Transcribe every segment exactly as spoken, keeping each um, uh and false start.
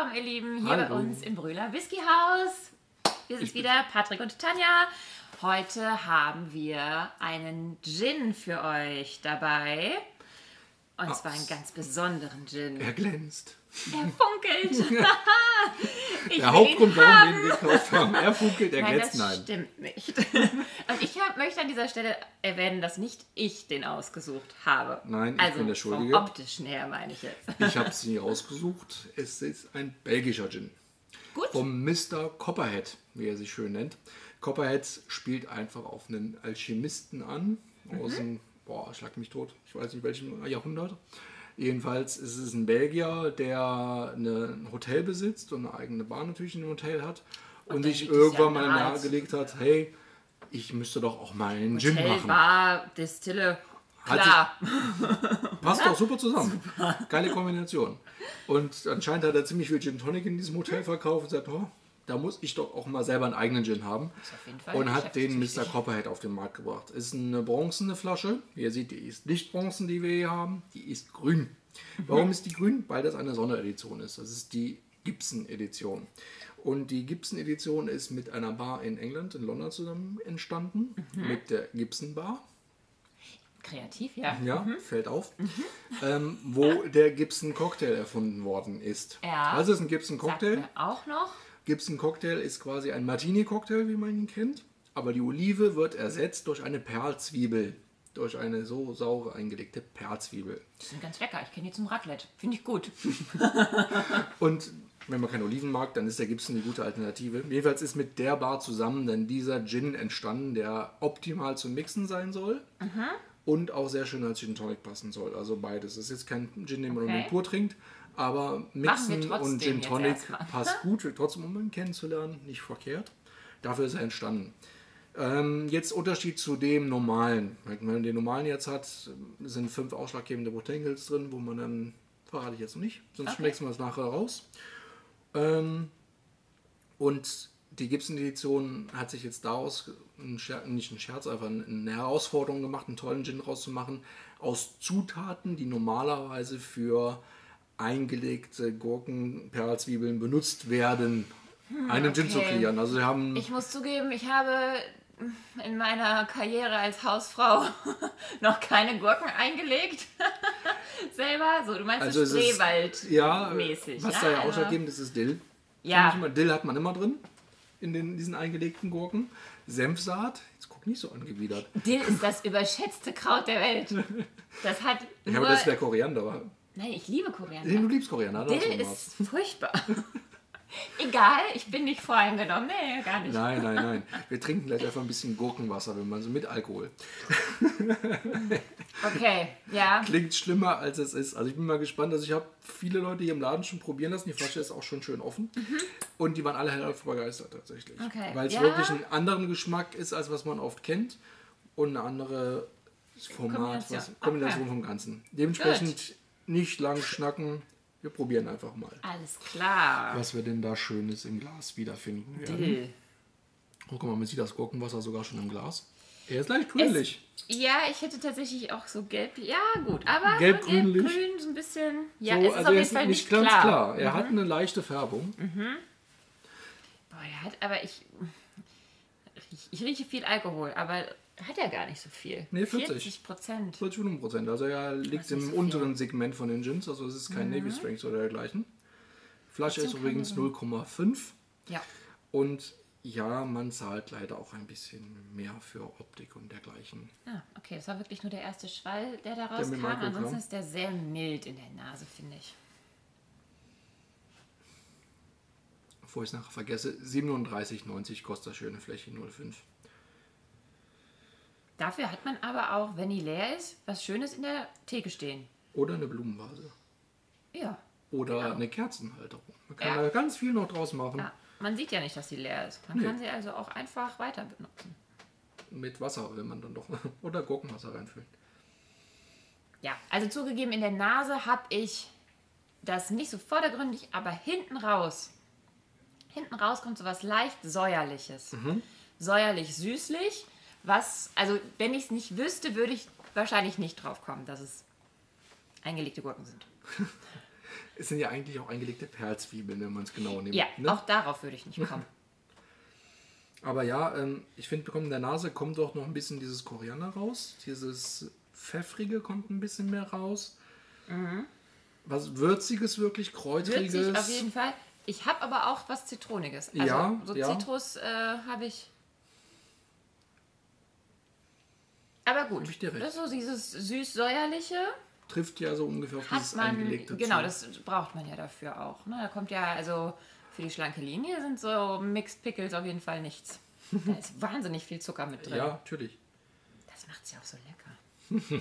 willkommen, ihr Lieben, hier Hallo. bei uns im Brühler Whisky Haus. Wir sind wieder, Patrick und Tanja. Heute haben wir einen Gin für euch dabei. Und Ah, zwar einen ganz besonderen Gin. Er glänzt. Er funkelt. Ich Der will Hauptgrund, ihn warum haben. wir ihn gekauft haben, er funkelt, er Nein, glänzt, das nein. stimmt nicht. Und ich hab, möchte an dieser Stelle erwähnen, dass nicht ich den ausgesucht habe. Nein, ich also bin der vom Schuldige. optischen her meine ich jetzt. Ich habe sie ausgesucht. Es ist ein belgischer Gin. Gut. Vom Mister Copperhead, wie er sich schön nennt. Copperhead spielt einfach auf einen Alchemisten an. Aus dem, boah, schlag mich tot. Ich weiß nicht welchem Jahrhundert. Jedenfalls ist es ein Belgier, der eine, ein Hotel besitzt und eine eigene Bar natürlich in dem Hotel hat. Und, Und sich dann liegt es irgendwann ja mal nahe. nahegelegt hat, hey, ich müsste doch auch mal einen Gin Hotel, machen. Bar, Distille, Hat klar. Passt auch super zusammen. Geile Kombination. Und anscheinend hat er ziemlich viel Gin Tonic in diesem Hotel verkauft und sagt, oh, da muss ich doch auch mal selber einen eigenen Gin haben. Ist auf jeden Fall Und hat den geschäftstüchtig. Mister Copperhead auf den Markt gebracht. Ist eine bronzene Flasche. Wie ihr seht, die ist nicht bronzen, die wir hier haben. Die ist grün. Warum ist die grün? Weil das eine Sonderedition ist. Das ist die Gibson-Edition. Und die Gibson-Edition ist mit einer Bar in England, in London zusammen entstanden. Mit der Gibson Bar. Kreativ, ja. Ja, fällt auf. Ähm, wo der Gibson Cocktail erfunden worden ist. Ja. Was ist ein Gibson Sagt Cocktail? mir auch noch. Gibson Cocktail ist quasi ein Martini-Cocktail, wie man ihn kennt. Aber die Olive wird ersetzt durch eine Perlzwiebel. Durch eine so saure eingelegte Perlzwiebel. Die sind ganz lecker. Ich kenne die zum Raclette. Finde ich gut. Und wenn man keine Oliven mag, dann ist der Gibson die gute Alternative. Jedenfalls ist mit der Bar zusammen dann dieser Gin entstanden, der optimal zum Mixen sein soll. Und auch sehr schön als Gin Tonic passen soll. Also beides. Es ist jetzt kein Gin, den man Okay. unbedingt pur trinkt. Aber Machen wir Mixen trotzdem und Gin jetzt Tonic erstmal. passt gut. Wird trotzdem, um ihn kennenzulernen, nicht verkehrt. Dafür ist er entstanden. Ähm, jetzt Unterschied zu dem normalen. Wenn man den normalen jetzt hat, sind fünf ausschlaggebende Botanicals drin, wo man dann, verrate ich jetzt noch nicht, sonst Okay. schmeckst du es nachher raus. Ähm, und die Gibson-Edition hat sich jetzt daraus, ein Scher nicht ein Scherz, einfach eine Herausforderung gemacht, einen tollen Gin rauszumachen, aus Zutaten, die normalerweise für eingelegte Gurken, Perlzwiebeln benutzt werden, einen Gin zu okay. kreieren. Also sie haben... Ich muss zugeben, ich habe in meiner Karriere als Hausfrau noch keine Gurken eingelegt. Selber. So, du meinst Also so es ist- ja, Spreewald-mäßig. was ja, da ja also- ausschlaggebend ist, ist Dill. Ja. Finde ich immer, Dill hat man immer drin, in den, diesen eingelegten Gurken. Senfsaat, jetzt guck nicht so angewidert. Dill ist das überschätzte Kraut der Welt. Das hat Ja, nur... aber das wäre Koriander. aber- Nein, ich liebe Koriander. Nee, du liebst Koriander. das Dill ist was. ist furchtbar. Egal, ich bin nicht voreingenommen. Nee, gar nicht. Nein, nein, nein. Wir trinken gleich einfach ein bisschen Gurkenwasser, wenn man so mit Alkohol. Okay, ja. Klingt schlimmer, als es ist. Also ich bin mal gespannt. Also ich habe viele Leute hier im Laden schon probieren lassen. Die Flasche ist auch schon schön offen. Und die waren alle hellauf begeistert tatsächlich. Okay. Weil es Ja. wirklich einen anderen Geschmack ist, als was man oft kennt. Und eine andere Format, Kombination. was, Kombination Okay. vom Ganzen. Dementsprechend nicht lang schnacken. Wir probieren einfach mal, Alles klar. was wir denn da Schönes im Glas wiederfinden werden. Dill. Oh, guck mal, man sieht das Gurkenwasser sogar schon im Glas. Er ist leicht grünlich. Ja, ich hätte tatsächlich auch so gelb. Ja, gut, aber Gelb, so grünlich. grün, so ein bisschen. Ja, so, es ist also auf er jeden ist Fall nicht nicht ganz klar. klar. Er hat eine leichte Färbung. Boah, er hat, aber ich, ich. Ich rieche viel Alkohol, aber hat er gar nicht so viel. Nee, vierzig. vierzig Prozent. vierzig Prozent. Also er liegt ist im nicht so unteren Segment von den Gins. Also es ist kein Navy Strength oder dergleichen. Flasche ist Trotzdem übrigens keine- null Komma fünf. Ja. Und ja, man zahlt leider auch ein bisschen mehr für Optik und dergleichen. Ah, okay, das war wirklich nur der erste Schwall, der da Der rauskam. mit Michael Ansonsten kam. ist der sehr mild in der Nase, finde ich. Bevor ich es nachher vergesse, siebenunddreißig neunzig kostet das schöne Fläche null Komma fünf. Dafür hat man aber auch, wenn die leer ist, was Schönes in der Theke stehen. Oder eine Blumenvase. Ja. Oder Genau. eine Kerzenhalterung. Man kann Ja. da ganz viel noch draus machen. ja. Man sieht ja nicht, dass sie leer ist. Man Nee. kann sie also auch einfach weiter benutzen. Mit Wasser will man dann doch. Oder Gurkenwasser reinfüllen. Ja, also zugegeben, in der Nase habe ich das nicht so vordergründig, aber hinten raus. Hinten raus kommt so was leicht säuerliches. Säuerlich-süßlich. Was, also wenn ich es nicht wüsste, würde ich wahrscheinlich nicht drauf kommen, dass es eingelegte Gurken sind. Es sind ja eigentlich auch eingelegte Perlzwiebeln, wenn man es genau nimmt. Ja, ne? auch darauf würde ich nicht kommen. Aber ja, ähm, ich finde, in der Nase kommt auch noch ein bisschen dieses Koriander raus. Dieses Pfeffrige kommt ein bisschen mehr raus. Mhm. Was Würziges, wirklich Kräutriges. Würzig auf jeden Fall. Ich habe aber auch was Zitroniges. Also Ja, so ja. Zitrus äh, habe ich. Aber gut, Hab ich dir recht. das ist so dieses süß-säuerliche. Trifft ja so ungefähr auf Hat dieses man, eingelegte genau, zu. das braucht man ja dafür auch. Ne? Da kommt ja, also für die schlanke Linie sind so Mixed Pickles auf jeden Fall nichts. Da ist wahnsinnig viel Zucker mit drin. Ja, natürlich. Das macht es ja auch so lecker.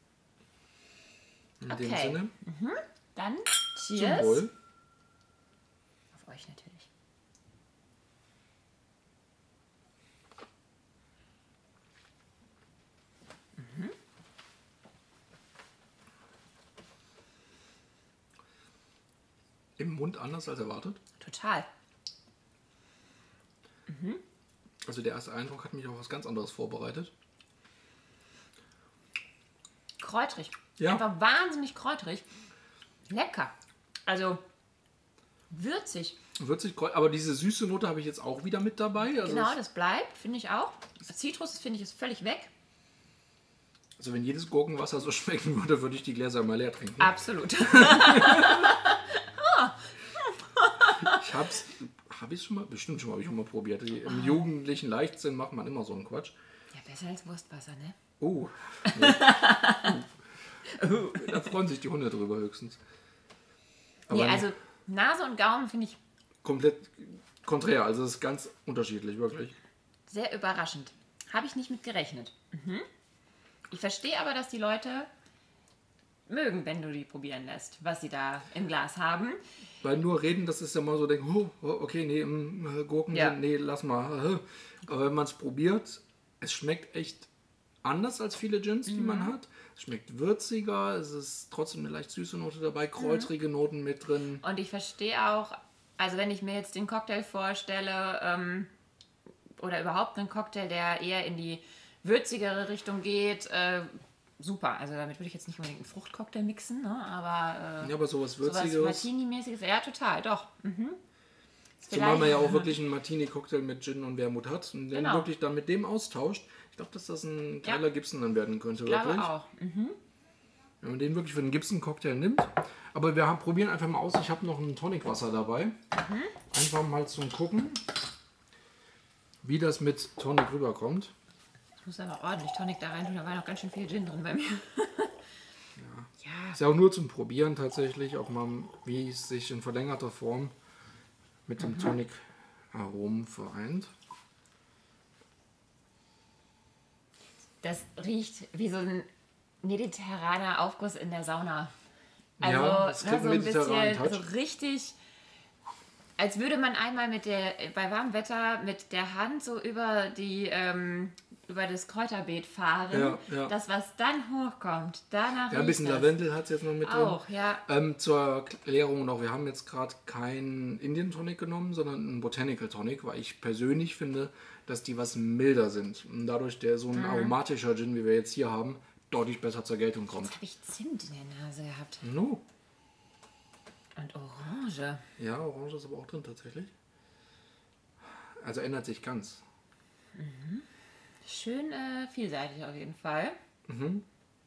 In Okay. dem Sinne, Dann zum Cheers. Wohl. Auf euch natürlich. Im Mund anders als erwartet. Total. Also der erste Eindruck hat mich auf was ganz anderes vorbereitet. Kräutrig. Ja. Einfach wahnsinnig kräutrig. Lecker. Also würzig. Würzig, kräut- aber diese süße Note habe ich jetzt auch wieder mit dabei. Also, Genau, es, das bleibt, finde ich auch. Zitrus, finde ich, ist völlig weg. also wenn jedes Gurkenwasser so schmecken würde, würde ich die Gläser mal leer trinken. Absolut. Ich hab's, habe ich schon mal, bestimmt schon mal, habe ich schon mal probiert. Die, Im jugendlichen Leichtsinn macht man immer so einen Quatsch. Ja, besser als Wurstwasser, ne? Oh. uh. Da freuen sich die Hunde drüber höchstens. Aber Nee, also Nase und Gaumen finde ich komplett konträr, also es ist ganz unterschiedlich, wirklich. sehr überraschend. Habe ich nicht mit gerechnet. Mhm. Ich verstehe aber, dass die Leute mögen, wenn du die probieren lässt, was sie da im Glas haben. Weil nur reden, das ist ja mal so, denken, oh, okay, nee, mm, Gurken Ja. sind, nee, lass mal. Aber wenn man es probiert, es schmeckt echt anders als viele Gins, die man hat. Es schmeckt würziger, es ist trotzdem eine leicht süße Note dabei, kräutrige Noten mit drin. Und ich verstehe auch, also wenn ich mir jetzt den Cocktail vorstelle, ähm, oder überhaupt einen Cocktail, der eher in die würzigere Richtung geht, äh, super. Also damit würde ich jetzt nicht unbedingt einen Fruchtcocktail mixen, ne? aber äh, Ja, aber sowas sowas Würzigeres. Martini-mäßiges, ja total, doch. Mhm. Ist Zumal man ja auch vielleicht- wirklich einen Martini-Cocktail mit Gin und Wermut hat und den Genau. wirklich dann mit dem austauscht. Ich glaube, dass das ein Ja. geiler Gibson dann werden könnte. Ich glaube wirklich. auch. Wenn man den wirklich für den Gibson-Cocktail nimmt. Aber wir haben, probieren einfach mal aus. Ich habe noch ein Tonicwasser dabei. Einfach mal zum Gucken, wie das mit Tonic rüberkommt. Ich muss aber ordentlich Tonic da rein tun, da war noch ganz schön viel Gin drin bei mir. Ja. Ist ja auch nur zum Probieren tatsächlich, ob man, wie es sich in verlängerter Form mit dem Tonic-Aromen vereint. Das riecht wie so ein mediterraner Aufguss in der Sauna. Also Ja, es ne, kriegt so einen ein mediterranen bisschen, Touch. so richtig, als würde man einmal mit der, bei warmem Wetter mit der Hand so über die, ähm, über das Kräuterbeet fahren. Ja, ja. Das, was dann hochkommt, danach Ja, ein bisschen riecht das. Lavendel hat es jetzt noch mit drin. Auch, ja. Ähm, zur Erklärung noch, wir haben jetzt gerade keinen Indian Tonic genommen, sondern einen Botanical Tonic, weil ich persönlich finde, dass die was milder sind. Und dadurch der so ein aromatischer Gin, wie wir jetzt hier haben, deutlich besser zur Geltung kommt. Jetzt habe ich Zimt in der Nase gehabt. No. Und Orange. Ja, Orange ist aber auch drin tatsächlich. Also ändert sich ganz. Schön äh, vielseitig auf jeden Fall. Mhm.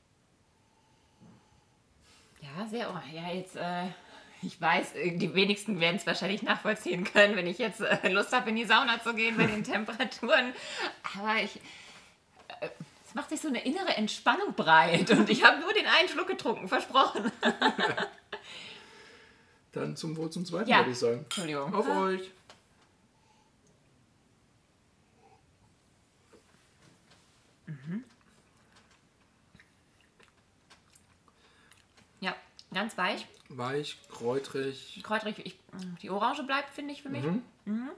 Ja, sehr orange. Ja, jetzt, äh, ich weiß, äh, die wenigsten werden es wahrscheinlich nachvollziehen können, wenn ich jetzt äh, Lust habe, in die Sauna zu gehen bei den Temperaturen. Aber ich, äh, es macht sich so eine innere Entspannung breit und ich habe nur den einen Schluck getrunken, versprochen. Dann zum Wohl zum Zweiten, Ja. würde ich sagen. Entschuldigung. Auf euch. Ja, ganz weich, Weich, kräutrig. kräutrig. Ich, die Orange bleibt, finde ich, für mich. Mhm.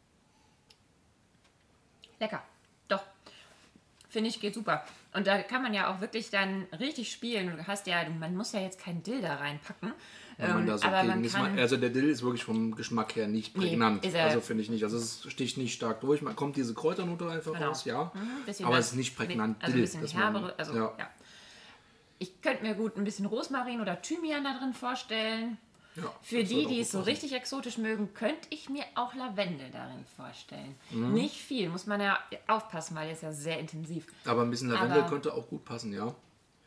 Lecker. Doch. Finde ich, geht super. Und da kann man ja auch wirklich dann richtig spielen. Du hast ja, man muss ja jetzt keinen Dill da reinpacken. Wenn man Ähm, da so aber gegen man ist. kann, Also der Dill ist wirklich vom Geschmack her nicht Nee, prägnant. ist er- also finde ich nicht. Also es sticht nicht stark durch. Man kommt diese Kräuternote einfach Genau. raus, ja. Mhm, bisschen Aber das- es ist nicht prägnant Also ein Dill. bisschen dass man- herbere. Also, ja. ja. Ich könnte mir gut ein bisschen Rosmarin oder Thymian da drin vorstellen. Ja, Für das die, wird auch die gut es so passen. richtig exotisch mögen, könnte ich mir auch Lavendel darin vorstellen. Nicht viel, muss man ja aufpassen, weil der ist ja sehr intensiv. Aber ein bisschen Lavendel Aber- könnte auch gut passen, ja.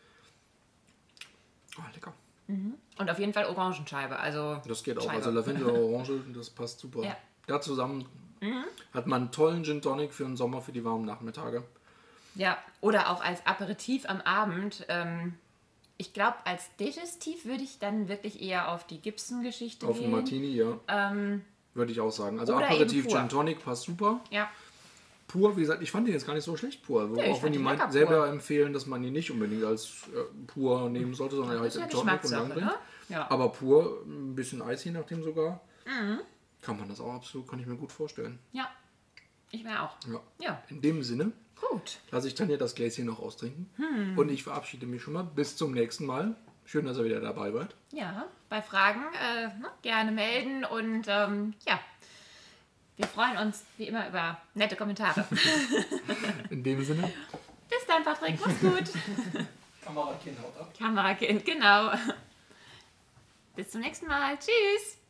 Ah, lecker. Und auf jeden Fall Orangenscheibe. Also Das geht auch. Scheibe. Also Lavendel, Orange, das passt super. Ja. Da zusammen hat man einen tollen Gin Tonic für den Sommer, für die warmen Nachmittage. Ja, oder auch als Aperitif am Abend. Ähm, ich glaube, als Digestiv würde ich dann wirklich eher auf die Gibson-Geschichte Auf gehen. einen Martini, ja. Ähm, Würde ich auch sagen. Also oder Aperitif eben pur. Gin Tonic passt super. ja, Pur, wie gesagt, ich fand den jetzt gar nicht so schlecht pur. Also Nee, ich auch wenn fand die ihn meint, lecker selber pur. empfehlen, dass man ihn nicht unbedingt als äh, pur nehmen sollte, sondern halt ist ja im Tonic und Geschmackssache, lang ne? Ja. Aber pur, ein bisschen Eis je nachdem sogar, kann man das auch absolut, kann ich mir gut vorstellen. ja, ich mir auch. Ja. Ja, In dem Sinne gut. lasse ich Tanja das Gläschen noch austrinken Hm. und ich verabschiede mich schon mal. Bis zum nächsten Mal. Schön, dass ihr wieder dabei wart. Ja, bei Fragen äh, ne, gerne melden und ähm, ja, wir freuen uns wie immer über nette Kommentare. In dem Sinne. Bis dann, Patrick, mach's gut. Kamerakind haut ab. Kamerakind, genau. Bis zum nächsten Mal. Tschüss.